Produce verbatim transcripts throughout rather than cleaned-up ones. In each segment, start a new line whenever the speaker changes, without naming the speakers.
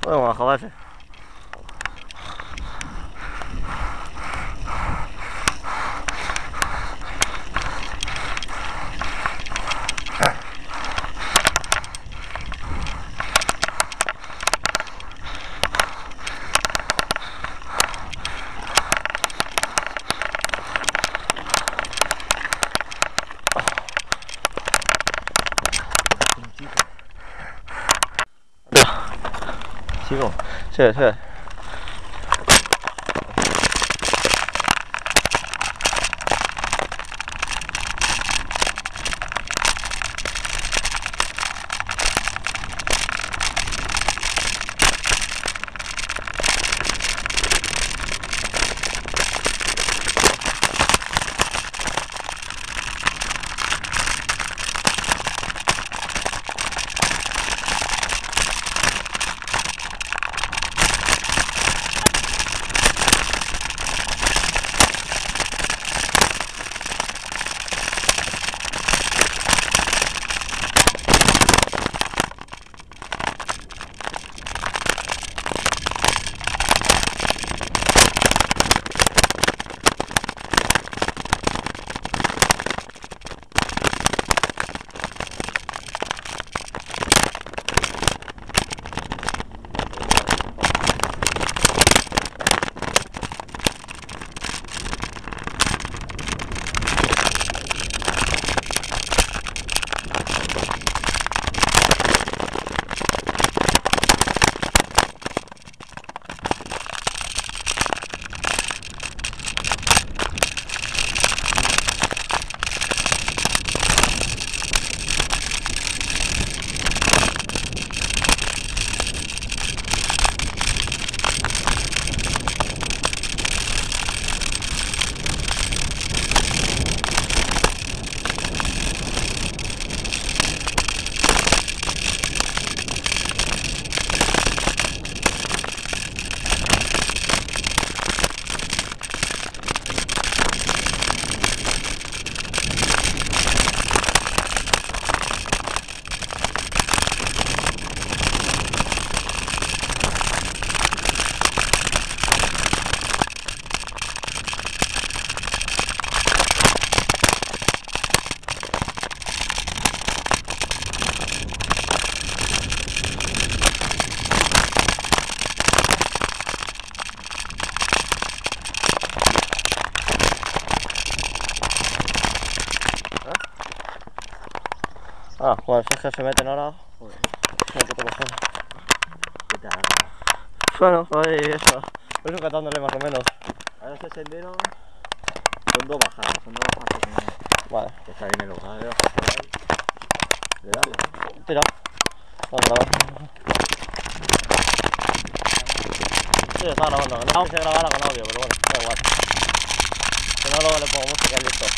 Podemos bajar, vale. Sigo. Sí, sí. Ah, bueno, si es que se meten ahora. Joder. Una puta pasada.
¿Qué te haga?
Bueno, ahí eso. Voy sujetándole más o menos.
Ahora este sendero son dos bajadas, son dos bajadas pequeñas.
Vale.
Que está bien el lugar de bajar por ahí. Le dale.
Tira. Vamos a grabar. Sí, está grabando. No sé si grabará con audio, pero bueno, da igual. Si no, luego le pongo música y listo.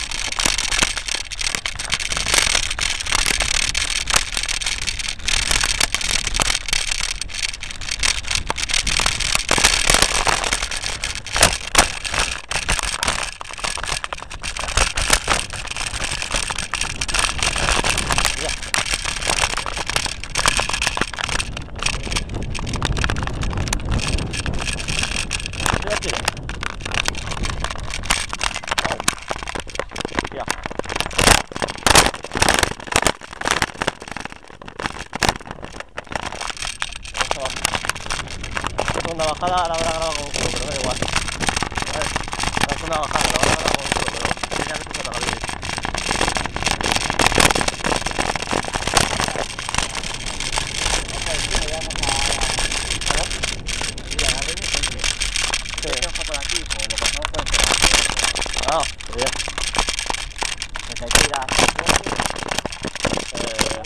La bajada la habrá grabado con un culo, pero da igual. A ver, la segunda bajada la habrá grabado con un culo, pero tenía que tocar la bici. Ah, bien.
Pues hay que ir a...
Eh...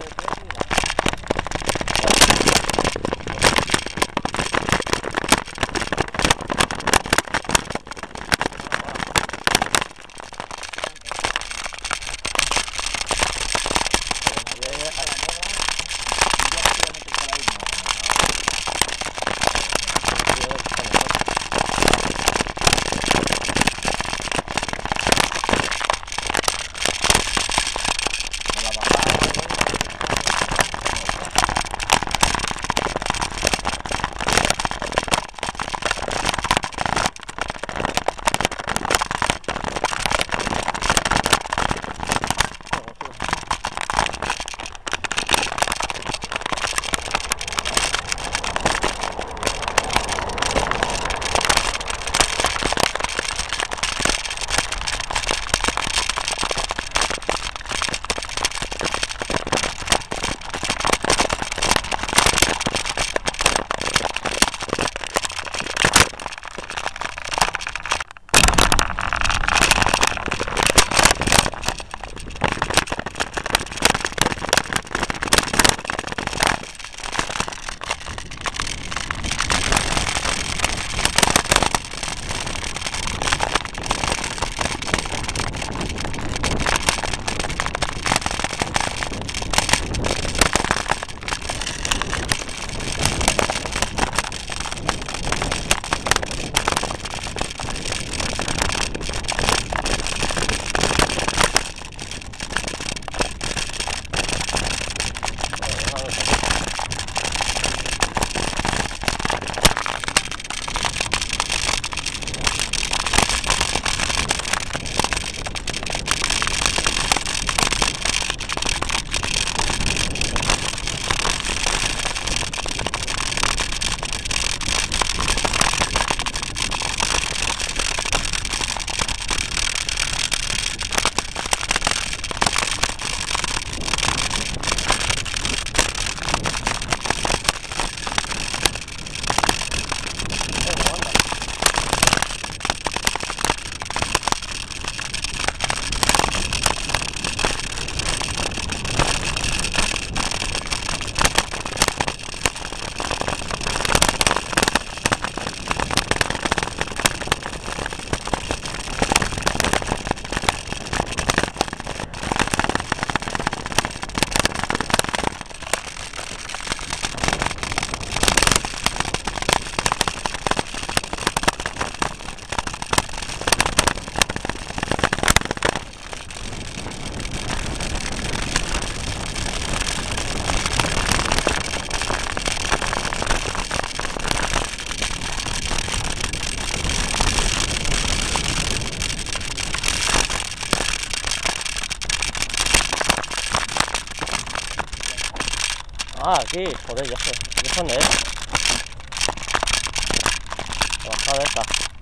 Ah, aquí, joder, ya sé. ¿De dónde es? La bajada esta.